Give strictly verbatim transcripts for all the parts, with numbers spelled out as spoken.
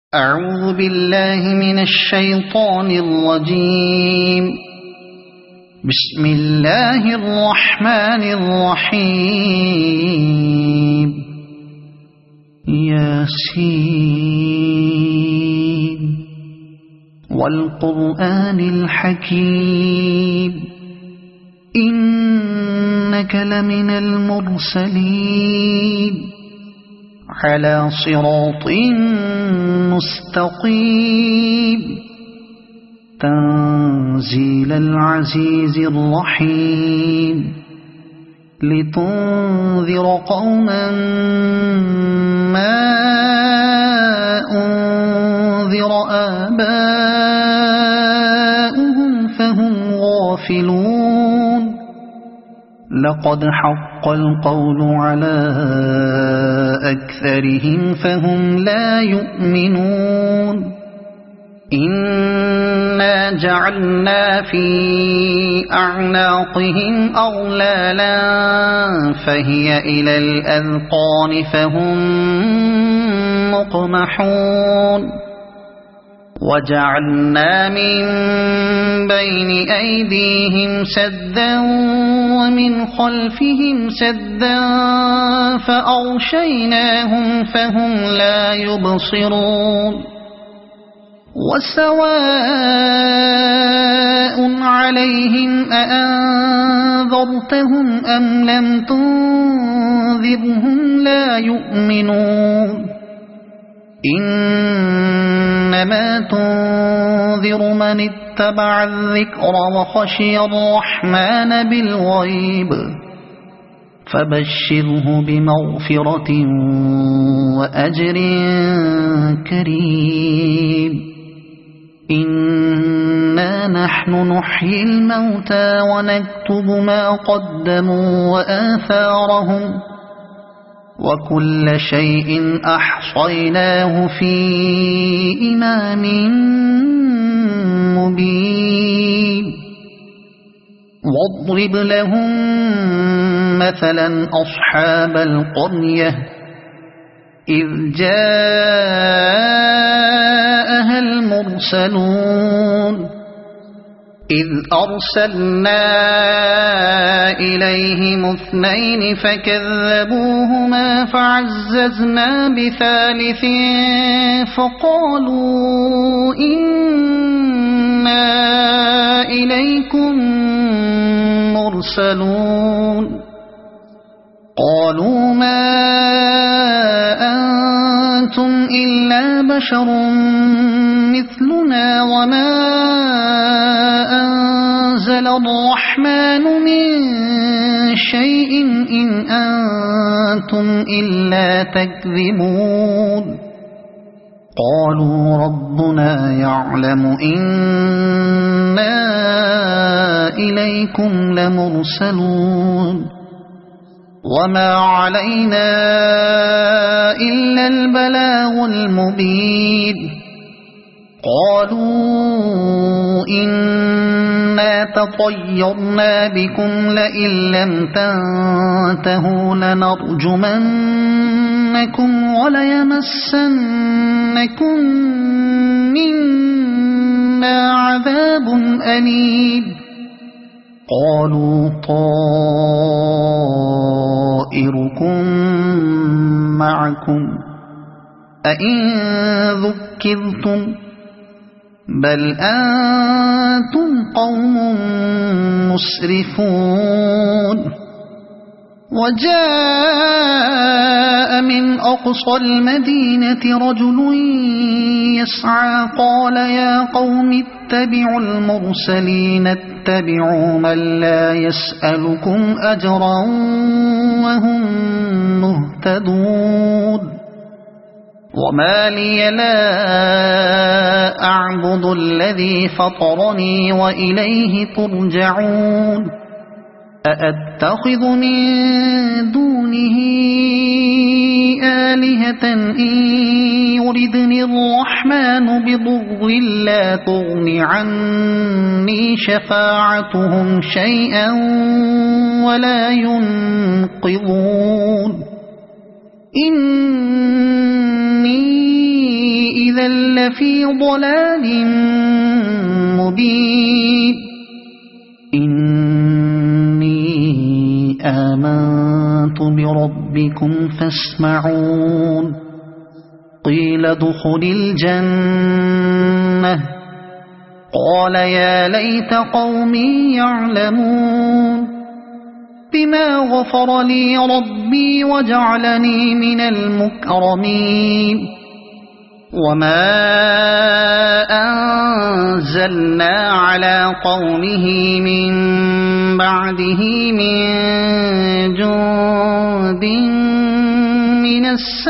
أعوذ بالله من الشيطان الرجيم. بسم الله الرحمن الرحيم. ياسين والقرآن الحكيم إنك لمن المرسلين على صراط مستقيم تنزيل العزيز الرحيم لتنذر قوما ما أنذر آباؤهم فهم غافلون. لقد حق القول على أكثرهم فهم لا يؤمنون. إنا جعلنا في أعناقهم أغلالا فهي إلى الأذقان فهم مقمحون. وجعلنا من بين أيديهم سدا ومن خلفهم سدا فأغشيناهم فهم لا يبصرون. وسواء عليهم أأنذرتهم أم لم تنذرهم لا يؤمنون. إنما تنذر من اتبع الذكر وخشي الرحمن بالغيب فبشره بمغفرة وأجر كريم. إنا نحن نحيي الموتى ونكتب ما قدموا وآثارهم وكل شيء أحصيناه في إمام مبين. واضرب لهم مثلا أصحاب القرية إذ جاءها المرسلون إذ أرسلنا إليهم اثنين فكذبوهما فعززنا بثالث فقالوا إنا إليكم مرسلون. قالوا ما أنتم إلا بشر مثلنا وما أنزل الرحمن من شيء إن أنتم إلا تكذبون. قالوا ربنا يعلم إنا إليكم لمرسلون وما علينا إلا البلاغ المبين. قالوا إنا تطيرنا بكم لئن لم تنتهوا لنرجمنكم وليمسنكم منا عذاب أليم. قالوا طائركم معكم أئن ذكرتم بل أنتم قوم مسرفون. وجاء من أقصى المدينة رجل يسعى قال يا قوم اتبعوا المرسلين اتبعوا من لا يسألكم أجرا وهم مهتدون. وما لي لا أعبد الذي فطرني وإليه ترجعون. أأتخذ من دونه آلهة إن يردني الرحمن بضر لا تغن عني شفاعتهم شيئا ولا ينقذون. إني إذا لفي ضلال مبين إني آمنت بربكم فاسمعون قيل ادخل الجنة قال يا ليت قومي يعلمون بما غفر لي ربي وجعلني من المكرمين وما أنزلنا على قومه من بعده من جند من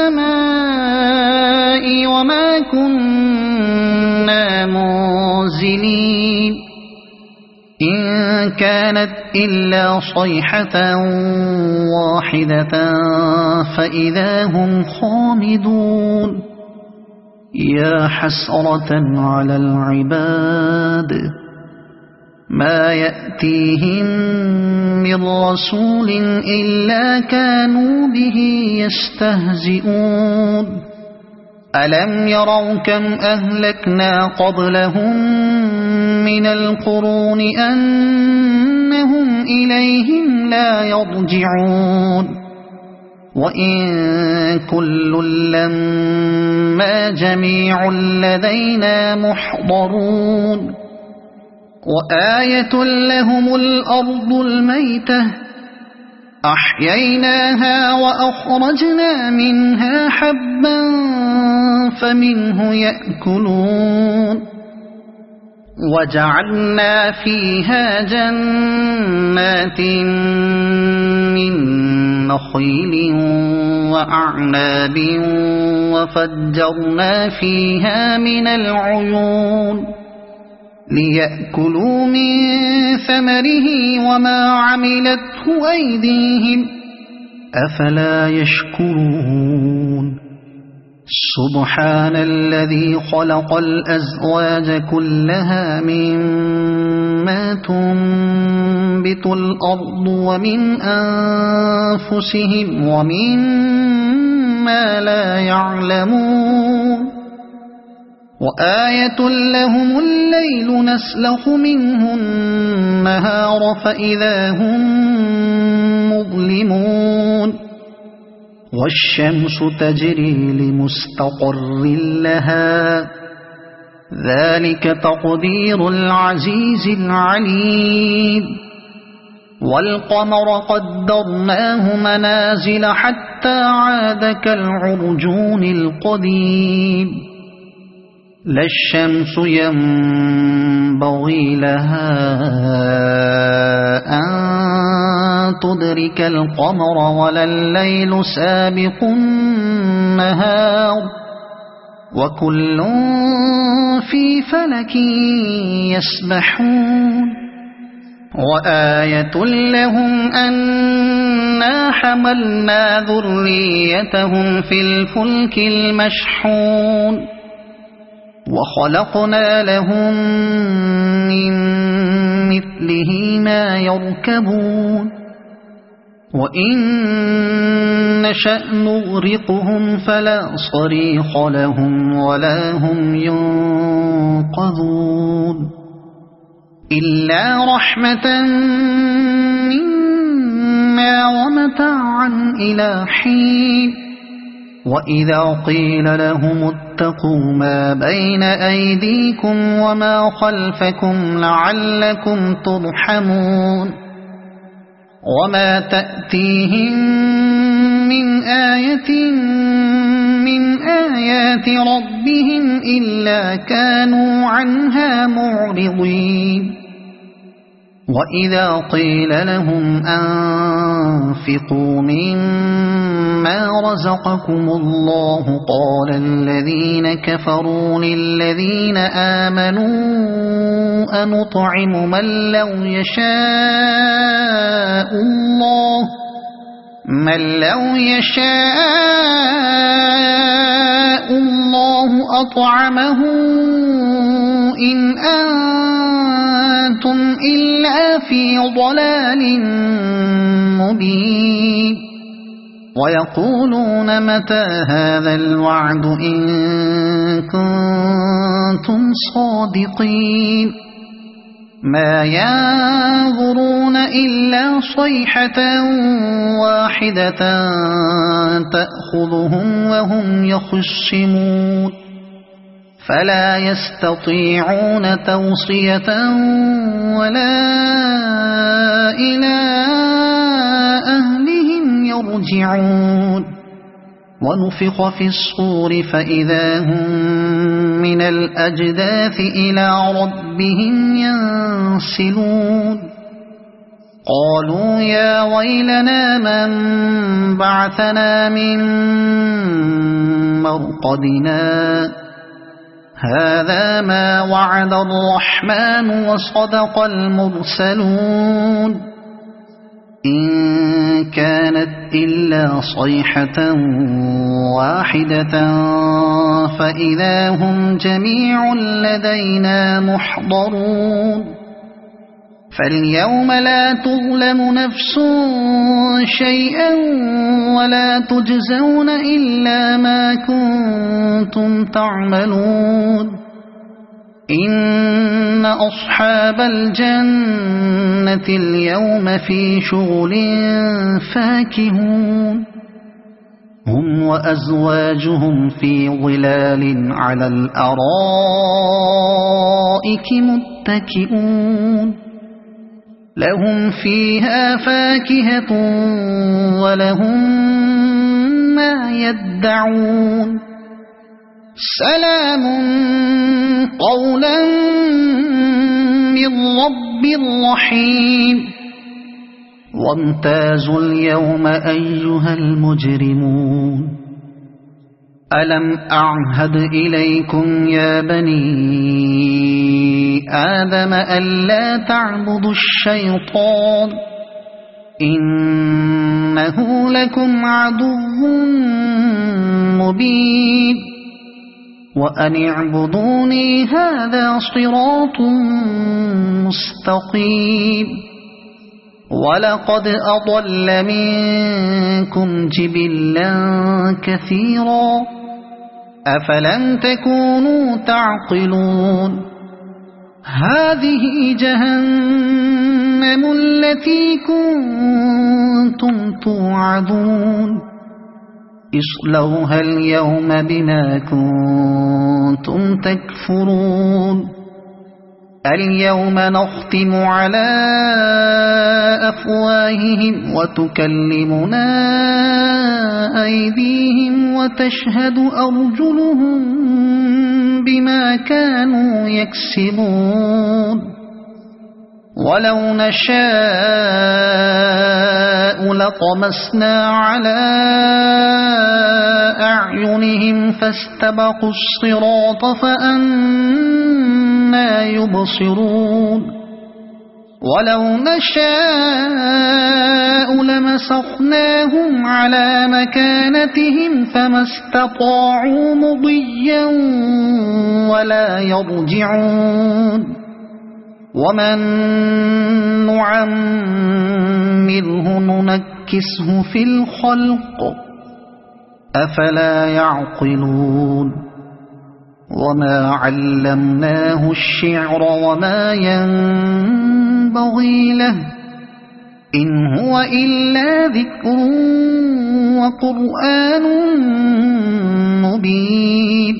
السماء وما كنا منزلين إن كانت إلا صيحة واحدة فإذا هم خامدون يا حسرة على العباد ما يأتيهم من رسول إلا كانوا به يستهزئون ألم يروا كم أهلكنا قبلهم من القرون أنهم إليهم لا يرجعون وإن كل لما جميع لدينا محضرون وآية لهم الأرض الميتة أحييناها وأخرجنا منها حبا فمنه يأكلون وجعلنا فيها جنات من نخيل وأعناب وفجرنا فيها من العيون ليأكلوا من ثمره وما عملته أيديهم أفلا يشكرون سبحان الذي خلق الأزواج كلها مما تنبت الأرض ومن أنفسهم ومما لا يعلمون وآية لهم الليل نسلخ منه النهار فإذا هم مظلمون والشمس تجري لمستقر لها ذلك تقدير العزيز العليم والقمر قدرناه منازل حتى عاد كالعرجون القديم لا الشمس ينبغي لها أن تدرك القمر ولا الليل سابق النهار وكل في فلك يسبحون وآية لهم أنا حملنا ذريتهم في الفلك المشحون وخلقنا لهم من مثله ما يركبون وإن نشأ نغرقهم فلا صريخ لهم ولا هم ينقذون إلا رحمة منا ومتاعا إلى حين وإذا قيل لهم اتقوا ما بين أيديكم وما خلفكم لعلكم ترحمون وما تأتيهم من آية من آيات ربهم إلا كانوا عنها معرضين وإذا قيل لهم أنفقوا مما رزقكم الله قال الذين كفروا للذين آمنوا أنطعم من لو يشاء الله من لو يشاء الله أطعمه إن أنتم إلا في ضلال مبين ويقولون متى هذا الوعد إن كنتم صادقين ما ينظرون إلا صيحة واحدة تأخذهم وهم يخصمون فلا يستطيعون توصية ولا إلى أهلهم يرجعون ونفخ في الصور فإذا هم من الأجداث إلى ربهم ينسلون قالوا يا ويلنا من بعثنا من مرقدنا هذا ما وعد الرحمن وصدق المرسلون إن كانت إلا صيحة واحدة فإذا هم جميع لدينا محضرون فاليوم لا تظلم نفس شيئا ولا تجزون إلا ما كنتم تعملون إن أصحاب الجنة اليوم في شغل فاكهون هم وأزواجهم في ظلال على الأرائك متكئون لهم فيها فاكهة ولهم ما يدعون سلام قولا من رب رحيم وامتازوا اليوم أيها المجرمون ألم أعهد إليكم يا بني آدم ألا تعبدوا الشيطان إنه لكم عدو مبين وأن اعبدوني هذا صراط مستقيم ولقد أضل منكم جبلا كثيرا أفلم تكونوا تعقلون هذه جهنم التي كنتم توعدون اصلوها اليوم بما كنتم تكفرون اليوم نختم على أفواههم وتكلمنا أيديهم وتشهد أرجلهم بما كانوا يكسبون ولو نشاء لطمسنا على أعينهم فاستبقوا الصراط فأنى يبصرون ولو نشاء لمسخناهم على مكانتهم فما استطاعوا مضيا ولا يرجعون ومن نعمره ننكسه في الخلق أفلا يعقلون وما علمناه الشعر وما ينبغي له إن هو إلا ذكر وقرآن مبين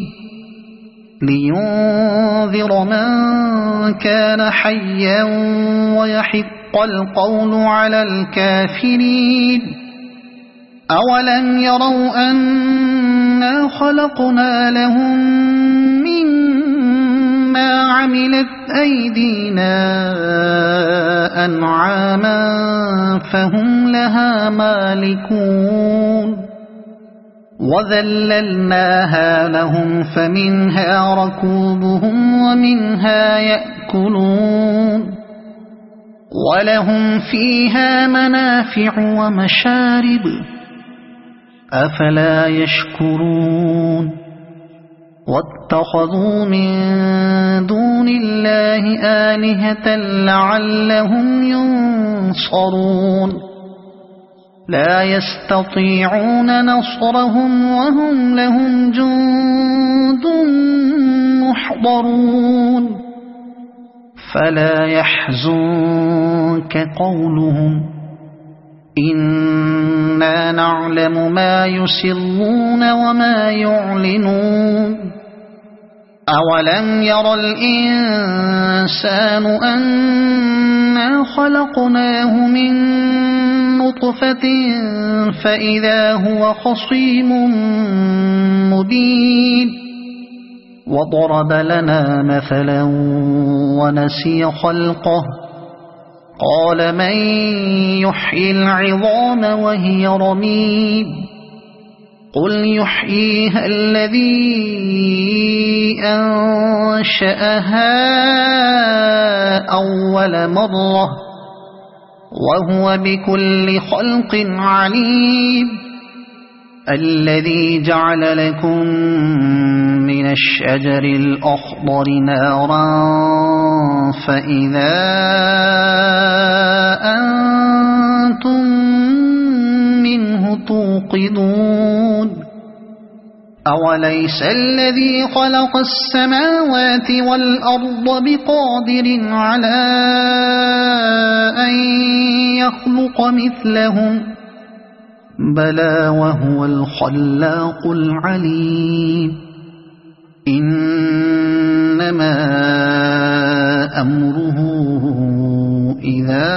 لينذر من كان حيا ويحق القول على الكافرين أولم يروا أنا خلقنا لهم مما عملت أيدينا أنعاما فهم لها مالكون وذللناها لهم فمنها ركوبهم ومنها يأكلون ولهم فيها منافع ومشارب أفلا يشكرون واتخذوا من دون الله آلهة لعلهم ينصرون لا يستطيعون نصرهم وهم لهم جند محضرون فلا يحزنك قولهم إنا نعلم ما يسرون وما يعلنون أولم ير الإنسان أنا خلقناه من نطفة فإذا هو خصيم مبين وضرب لنا مثلا ونسي خلقه قال من يحيي العظام وهي رميم قل يحييها الذي أنشأها أول مرة وهو بكل خلق عليم الذي جعل لكم من الشجر الأخضر نارا فإذا أنتم منه توقدون أوليس الذي خلق السماوات والأرض بقادر على أن يخلق مثلهم بلى وهو الخلاق العليم إنما أمره إذا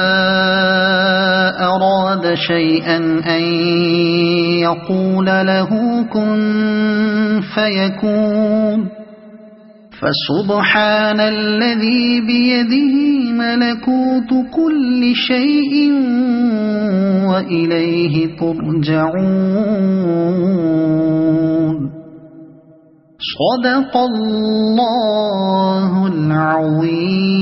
أراد شيئا أن يقول له كن فيكون فسبحان الذي بيده ملكوت كل شيء وإليه ترجعون صدق الله العظيم.